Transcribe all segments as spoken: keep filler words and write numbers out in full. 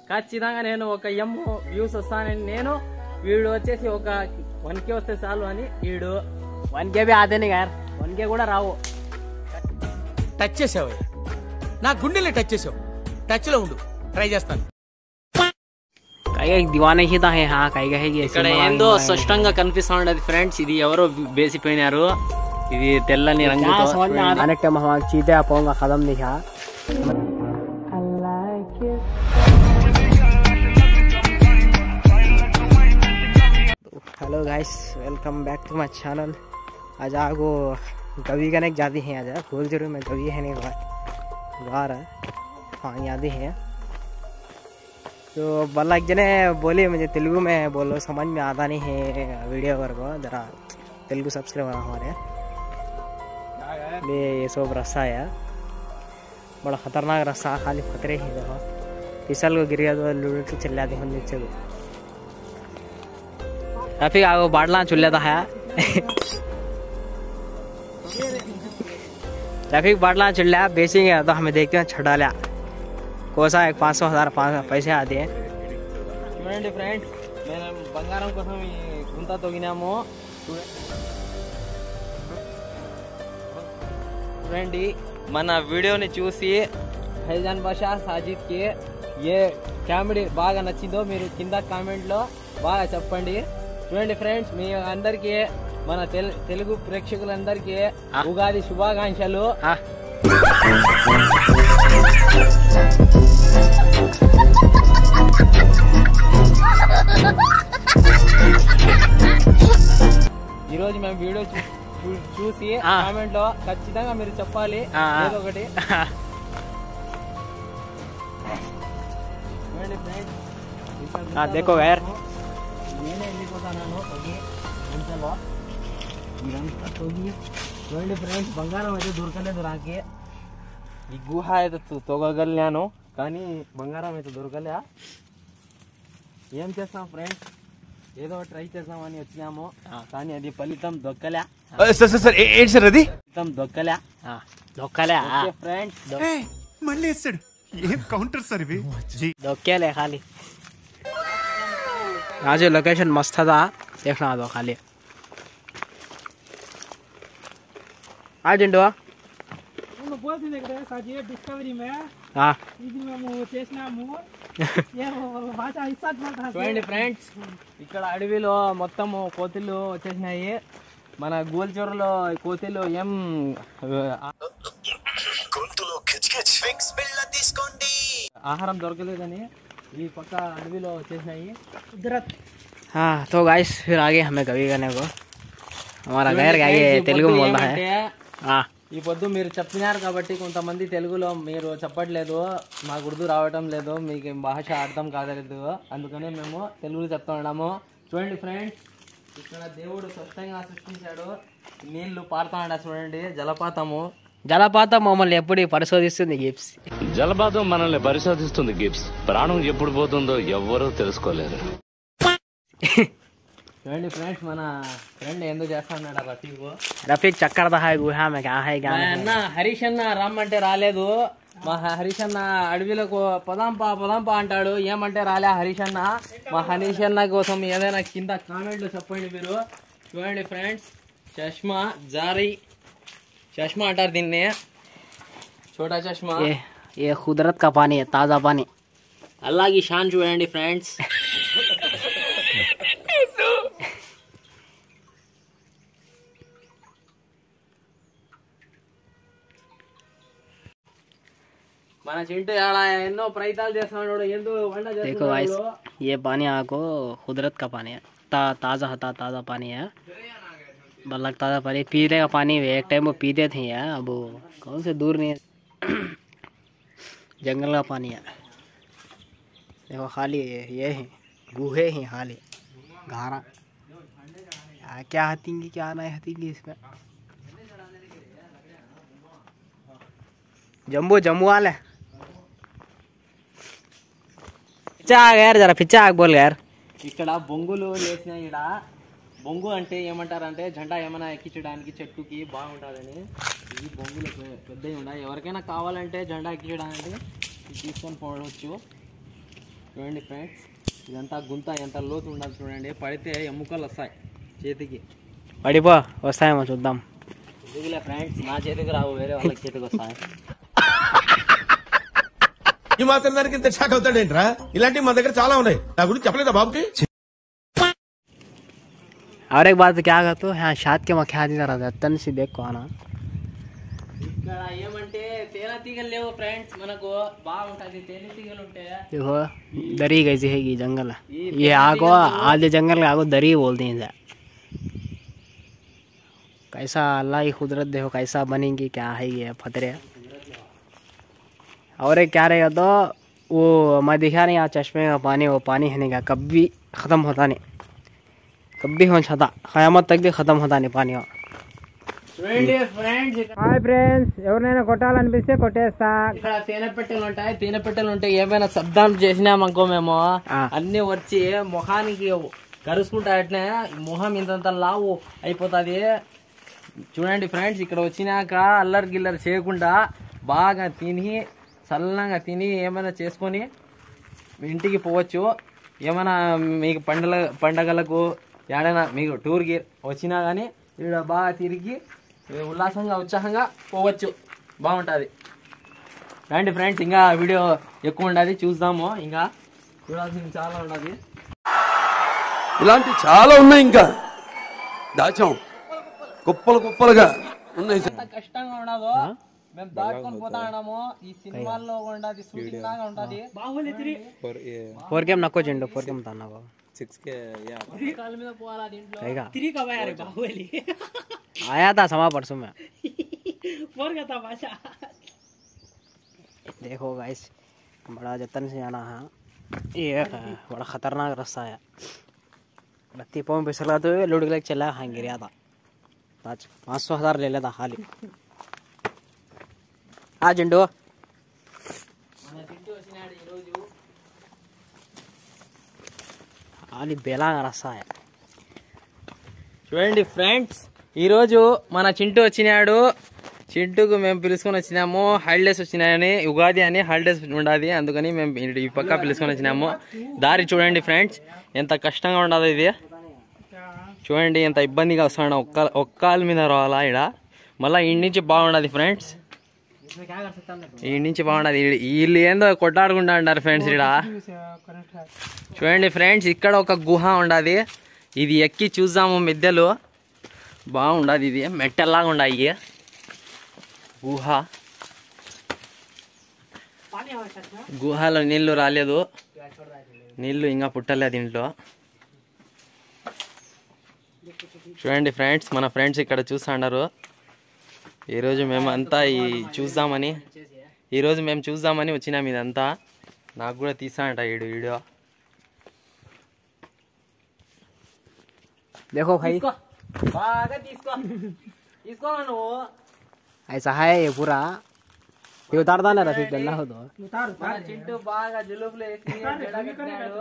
ఖచ్చితంగా నేను ఒక ఎమ్ వ్యూస్ వస్తానని నేను వీడు వచ్చేసి ఒక వన్ కే వస్తే చాలు అని వీడు వన్ కే బి ఆదేని గారు వన్ కే కూడా రావు. టచ్ చేసావు, నా గుండెలే టచ్ చేసావు. టచ్ లో ఉండు, ట్రై చేస్తాను. దివానే ఇక్కడ ఏందో స్పష్టంగా కనిపిస్తా ఉండదు ఫ్రెండ్స్. ఇది ఎవరో వేసిపోయినారు, ఇది తెల్లని రంగుతో. చీతే పోంగా కదం దిశ. Hello guys, welcome back to my channel. आज आपको गवी करने जाती हैं। आज भूल जरूर मैं गवी है नहीं बाहर है। हाँ यादें हैं तो बल्ला एक जने बोले मुझे तेलुगु में बोलो, समझ में आता नहीं है वीडियो वर्क को, जरा तेलुगु सब्सक्राइबर हमारे ये ये सब रास्ता है बड़ा ख़तरनाक रास्ता, खाली खतरे ही देखो। फिसल को गिर गया तो लूट के चल जाते हैं नीचे को। रफीक आपको बाटला चुन लेता है रफीक बाटला चुन लिया, बेचेंगे तो हमें देखते हैं छड़ा लिया कोसा एक पाँच सौ हज़ार पाँच पैसे आते हैं। చూడండి ఫ్రెండ్స్, నేను బంగారం కోసం ఈ గుంత తొగినాము. చూడండి, మన వీడియోని చూసి హైజాన్ బాషా సాజిద్కి ఏ కామెడీ బాగా నచ్చిందో మీరు కింద కామెంట్లో బాగా చెప్పండి. చూడండి ఫ్రెండ్స్, మీ అందరికీ మన తెలుగు ప్రేక్షకులందరికీ ఉగాది శుభాకాంక్షలు. ఈరోజు మేము వీడియో చూసి కామెంట్ లో ఖచ్చితంగా మీరు చెప్పాలి ఏదో ఒకటి. చూడండి ఫ్రెండ్స్, దేఖో యార్ నేనే వెళ్ళిపోతాను తొగి గుంతలో. ఇదంతా తొగి చూడండి ఫ్రెండ్స్, బంగారం అయితే దొరకలేదు నాకే. ఈ గుహ అయితే తొగగలిగాను కానీ బంగారం అయితే దొరకలే. ఏం చేస్తాం ఫ్రెండ్స్, ఏదో ట్రై చేద్దామని వచ్చినాము కానీ అది ఫలితం దొక్కలే. ఫలితం దొక్కలే దొక్కలే ఫ్రెండ్స్, మళ్ళీ వేస్తాడు. ఏం కౌంటర్ సార్ ఇవి, దొక్కేలే ఖాళీ. आज लोकेशन मस्त था, देखना दो खाली. आज इंडो చూడండి ఫ్రెండ్స్, ఇక్కడ అడవిలో మొత్తం కోతులు వచ్చేసినాయి. మన గోల్చూరులో కోతులు ఏం ఆహారం దొరకలేదని ఈ పక్క అడవిలో వచ్చేసినాయి. हाँ तो गाइस फिर आगे हमें गवी करने को हमारा गैर गाये తెలుగు बोल रहा है. ఈ పొద్దు మీరు చెప్పినారు కాబట్టి కొంతమంది తెలుగులో మీరు చెప్పట్లేదు, మాకు ఉర్దూ రావటం లేదు, మీకు భాష అర్థం కాలేదు, అందుకనే మేము తెలుగులో చెప్తా ఉన్నాము. చూడండి ఫ్రెండ్స్, ఇక్కడ దేవుడు స్వచ్ఛంగా సృష్టించాడు, నీళ్లు పారుతా ఉండ చూడండి. జలపాతము జలపాతం మమ్మల్ని ఎప్పుడు పరిశోధిస్తుంది గిప్స్. జలపాతం మనల్ని పరిశోధిస్తుంది గిప్స్. ప్రాణం ఎప్పుడు పోతుందో ఎవ్వరూ తెలుసుకోలేరు. చూడండి ఫ్రెండ్స్, మన ఫ్రెండ్ ఎందుకు చేస్తా ఉన్నాడు రఫీక్. రఫీక్ చక్కర అన్న హరీష్ అన్న రమ్మంటే రాలేదు. మా హరీష్ అన్న అడవిలకు పదాంపా పదాంపా అంటాడు, ఏమంటే రాలే హరీష్ అన్న. మా హరీష్ అన్న కోసం ఏదైనా కింద కామెంట్లో చెప్పండి మీరు. చూడండి ఫ్రెండ్స్, చష్మా జారీ चश्मा अंटार दिन ने छोटा चश्मा, ये ये कुदरत का पानी है, ताज़ा पानी, अल्लाह की शान చూడండి फ्रेंड्स. మన చింటూ ఆడ ఎన్నో ప్రయత్నాలు చేస్తున్నాడు, ఎందు వంట చేస్తున్నాడు. देखो गाइस, ये पानी आपको कुदरत का पानी है, ता, ताज़ा हता ताज़ा पानी है. लगता था पर पीने का पानी एक टाइम वो पीते थे यार, अब कौन से दूर नहीं है. जंगल का पानी है देखो, खाली ये है गुहे हैं खाली घारा. क्या हतींगी क्या नहीं हतींगी इसमें. जम्बू जम्बू वाले పిచ్చా గారు, జర పిచ్చా बोल यार. ఇక్కడ బొంగులు లేచినాయి. ఇక్కడ బొంగు అంటే ఏమంటారంటే జెండా ఏమైనా ఎక్కించడానికి చెట్టుకి బాగుంటుందని. ఈ బొంగులు పెద్దవి ఉన్నాయి, ఎవరికైనా కావాలంటే జెండా ఎక్కించడానికి తీసుకొని పోవచ్చు. చూడండి ఫ్రెండ్స్, ఇదంతా గుంత ఎంత లోతు ఉండాలి చూడండి. పడితే ఎముకలు వస్తాయి చేతికి. పడిపో వస్తాయేమో చూద్దాం. ఇదిలే ఫ్రెండ్స్, నా చేతికి రావు, వేరే వాళ్ళకి చేతికి వస్తాయి. ఈ మాత్రం దానికి ఇంత షాక్ అవుతాడేంట్రా? ఇలాంటివి మా దగ్గర చాలా ఉన్నాయి. నా గురించి చెప్పలేదా బాబుకి? और एक बात क्या कहते हो, हाँ शाद के मैं क्या दिन रहा तन से देखो आना. ఇక్కడ ఏమంటే తేనె తీగలు లేవు ఫ్రెండ్స్, మనకు బాగుంటది. తేనె తీగలు ఉంటాయి. देखो दरी कैसी है ये जंगल, ये आगो आधे जंगल के आगो दरी बोलते हैं. कैसा अल्लाह की कुदरत देखो कैसा बनेगी, क्या है ये फतरे. और एक क्या रहेगा तो वो मैं दिखा नहीं, चश्मे का पानी, वो पानी है नहीं का कभी ख़त्म होता नहीं, कभी हो छता क़यामत तक भी ख़त्म होता नहीं पानी. చూడండి ఫ్రెండ్స్, హాయ్ ఫ్రెండ్స్, ఎవరైనా కొట్టాలనిపిస్తే కొట్టేస్తా. ఇక్కడ తేనె పెట్టెలు ఉంటాయి. తేనె పెట్టెలు ఉంటాయి. ఏమైనా శబ్దం చేసినామనుకో మేము అన్ని వచ్చి మొహానికి కరుసుకుంటా. అట్నే మొహం ఇంతంత లావు అయిపోతుంది. చూడండి ఫ్రెండ్స్, ఇక్కడ వచ్చినాక అల్లరి గిల్లరి చేయకుండా బాగా తిని చల్లగా తిని ఏమైనా చేసుకొని ఇంటికి పోవచ్చు. ఏమైనా మీకు పండుగ పండగలకు ఏడైనా మీకు టూర్కి వచ్చినా కానీ ఇక్కడ బాగా తిరిగి ఉల్లాసంగా ఉత్సాహంగా పోవచ్చు. బాగుంటుంది. రండి ఫ్రెండ్స్, ఇంకా వీడియో ఎక్కువ ఉండదు, చూద్దాము. ఇంకా చూడాల్సింది చాలా ఉన్నది. ఇలాంటి చాలా ఉన్నాయి, ఇంకా దాచాం కుప్పలు కుప్పలుగా ఉన్నాయి. ఎంత కష్టంగా ఉండదు, మేము దాటుకొని పోతా ఉన్నాము. ఈ సినిమాల్లో ఉండదు, షూటింగ్ లాగా ఉంటది. ఫోర్ కేమ్ నక్కో చెండు ఫోర్ కేమ్ తా నాకు आया था समा परसों में. देखो गाइस, बड़ा जतन से जाना है. ये बड़ा खतरनाक रास्ता है. बत्ती पाँव फिसला तो लुढ़क लग चला, हाँ गिरा था. पाँच सौ हजार ले लेता खाली. आ जिंडो అది బెలాగా రసాయ. చూడండి ఫ్రెండ్స్, ఈరోజు మన చింటూ వచ్చినాడు. చింటూకు మేము పిలుచుకొని వచ్చినాము. హాలిడేస్ వచ్చినాయని, ఉగాది అని హాలిడేస్ ఉండదు, అందుకని మేము ఈ పక్క పిలుచుకొని వచ్చినాము. దారి చూడండి ఫ్రెండ్స్, ఎంత కష్టంగా ఉండదు ఇది. చూడండి ఎంత ఇబ్బందిగా వస్తున్నాడు. ఒక్క ఒక్కాల మీద రావాలా ఇక్కడ. మళ్ళీ ఈ నుంచి బాగుండదు ఫ్రెండ్స్, ఈ నుంచి బాగుండదు. వీళ్ళు ఏందో కొట్టాడుకుంటా అంటారు ఫ్రెండ్స్ ఇక్కడ. చూడండి ఫ్రెండ్స్, ఇక్కడ ఒక గుహ ఉండదు. ఇది ఎక్కి చూద్దాము. మిద్దెలు బాగుండదు. ఇది మెట్టల్లాగా ఉన్నాయి గుహ. గుహలో నీళ్లు రాలేదు, నీళ్లు ఇంకా పుట్టలేదు ఇంట్లో. చూడండి ఫ్రెండ్స్, మన ఫ్రెండ్స్ ఇక్కడ చూస్తున్నారు. ఈరోజు మేము అంతా ఈ చూద్దామని ఈరోజు మేము చూద్దామని వచ్చినాం. ఇదంతా నాకు కూడా తీసానంట ఈడు వీడియో. देखो भाई, बागा తీసుకో తీసుకో నువ్వు. ऐसा है ये पूरा, ये उतारदा ना रफीक डल्ला हो तो उतार उतार. चिंटू बागा जुलूफले इसकी जड़ा कटनाడు.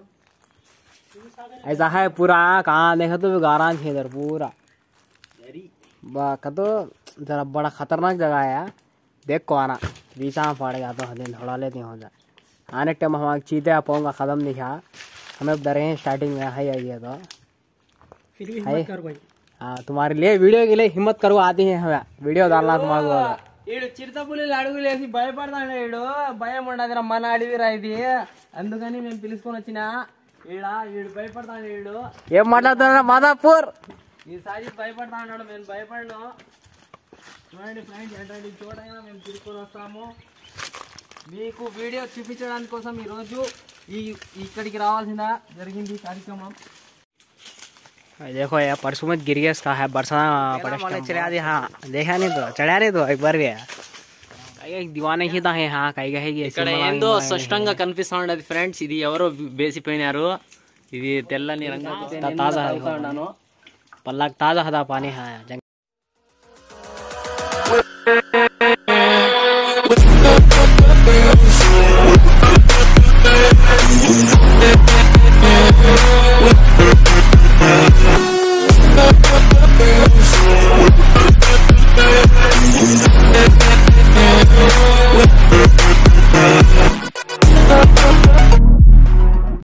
ऐसा है पूरा. कहां देखो तो गारान है इधर पूरा. बा कतो जरा बड़ा खतरनाक जगह है. देख को आना बीचा पड़ेगा तो दिन थोड़ा लेते हो जा. आने टाइम हम चीते पाऊंगा कदम दिखा. हमें डरे हैं स्टार्टिंग में है ये तो फिर भी हिम्मत कर भाई. हाँ, तुम्हारे लिए वीडियो के लिए हिम्मत करो आती है हमें वीडियो डालना तुम्हारे. ఈడు చిరుతపులిలు అడుగులేసి భయపడతాడు. ఈడు భయం ఉండదురా, మన అడవిరా ఇది, అందుకని మేము పిలుచుకొని వచ్చిన. ఈడ ఈడు భయపడతాడు. ఈడు ఏం మాట్లాడుతున్నా మాదాపూర్. ఈసారి భయపడతా ఉన్నాడు, మేము భయపడను. చూడండి ఫ్రెండ్స్, ఎటువంటి చోటైనా మేము తిరుక్కొని వస్తాము. మీకు వీడియో చూపించడానికి కోసం ఈరోజు ఈ ఇక్కడికి రావాల్సిందా జరిగింది కార్యక్రమం. देखो यार, परसों में गिर गया इसका है बरसा पड़े चढ़ा दी. हाँ देखा नहीं तो चढ़ा रहे तो एक बार भी దివానా హిత హే. హా కైగా హే. ఇక్కడ ఏందో స్పష్టంగా కనిపిస్తా ఉండదు ఫ్రెండ్స్. ఇది ఎవరో వేసిపోయినారు. ఇది తెల్లని రంగు తాజా ఉన్నాను. పల్లాక్ తాజా హదా పానీ. హా